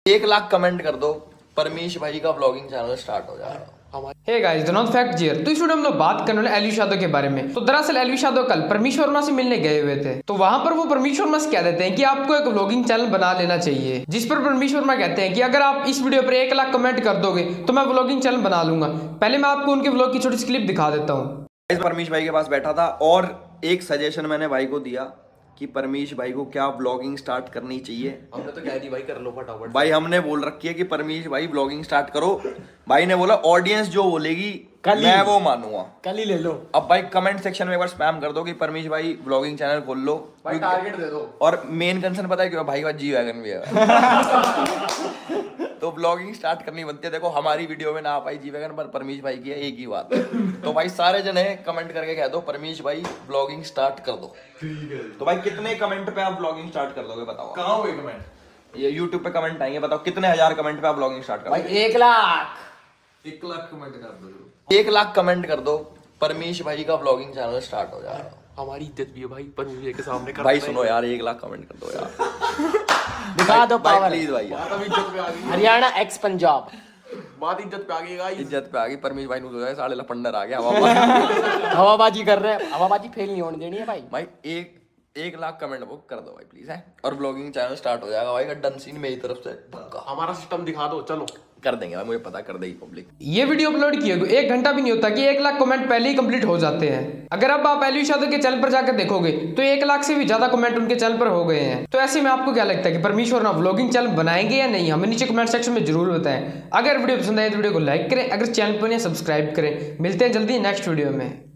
1 lakh comment कर दो, परमीश भाई का व्लॉगिंग चैनल स्टार्ट हो जाएगा। Hey guys, the not fact here. तो इस वीडियो में हम लोग बात करने वाले एलवी यादव के बारे में। तो दरअसल एलवी यादव कल परमीश वर्मा से मिलने गए हुए थे। तो वहां पर वो परमीश वर्मा से कह देते हैं कि आपको एक व्लॉगिंग चैनल बना लेना चाहिए, जिस पर परमीश वर्मा कहते हैं कि अगर आप इस वीडियो पर 1 लाख कमेंट कर दोगे तो मैं व्लॉगिंग चैनल बना लूंगा। पहले मैं आपको उनके व्लॉग की छोटी सी क्लिप दिखा देता हूँ। परमीश भाई के पास बैठा था और एक सजेशन मैंने भाई को दिया कि परमीश भाई को क्या ब्लॉगिंग स्टार्ट करनी चाहिए। हमने तो कह दी भाई कर लो फटाफट। भाई हमने बोल रखी है कि परमीश भाई ब्लॉगिंग स्टार्ट करो। भाई ने बोला ऑडियंस जो बोलेगी मैं वो मानूंगा, कल ही ले लो। अब भाई कमेंट सेक्शन में एक बार स्पैम कर दो कि परमीश भाई ब्लॉगिंग चैनल खोल लो। भाई टारगेट दे दो। और मेन कंसर्न पता है क्यों भाई का जी वैगन भी है तो ब्लॉगिंग स्टार्ट करनी बनती है। देखो हमारी वीडियो में ना आ पाई जी वैगन, पर परमीश भाई की है, एक ही बात तो भाई सारे जने कमेंट करके कह दो परमीश भाई ब्लॉगिंग स्टार्ट कर दो। ठीक है। तो भाई कितने कमेंट पे आप ब्लॉगिंग स्टार्ट कर दोगे बताओ। कहाँ हुए कमेंट? ये YouTube पे कमेंट आएंगे, बताओ कितने हजार कमेंट पे आप ब्लॉगिंग स्टार्ट कर भाई 1 लाख। 1 लाख कमेंट कर दो। 1 लाख कमेंट कर दो, परमीश भाई का ब्लॉगिंग चैनल स्टार्ट हो जाएगा। हमारी इज्जत भी है भाई, परमीश भाई के सामने कर भाई सुनो यार, 1 लाख कमेंट कर दो यार दिखा दो पावर। प्लीज भाई बात अब इज्जत पे आ गई। हरियाणा एक्स पंजाब। बात इज्जत पे आ गई गाइस। इज्जत पे आ गई। परमीश भाई नु जाए साढ़े लफंडर आ गया हवा हवाबाजी कर रहे हैं, हवाबाजी फेल नहीं होने देनी है भाई। भाई 1 लाख कमेंट बुक कर दो भाई प्लीज है, और ब्लॉगिंग चैनल स्टार्ट हो जाएगा भाई। डन सीन मेरी तरफ से पक्का। हमारा सिस्टम दिखा दो, चलो कर देंगे भाई, मुझे पता कर देगी पब्लिक। ये वीडियो अपलोड किए हुए 1 घंटा भी नहीं होता कि 1 लाख कमेंट पहले ही कंप्लीट हो जाते हैं। अगर अब आप एलवी यादव के चैनल पर जाकर देखोगे तो 1 लाख से भी ज्यादा कमेंट उनके चैनल पर हो गए हैं। तो ऐसे में आपको क्या लगता है कि परमीश वर्मा व्लॉगिंग चैनल बनाएंगे या नहीं? हमें नीचे कमेंट सेक्शन में जरूर बताएं। अगर वीडियो पसंद आए तो वीडियो को लाइक करें, अगर चैनल पर नहीं सब्सक्राइब करें। मिलते हैं जल्दी नेक्स्ट वीडियो में।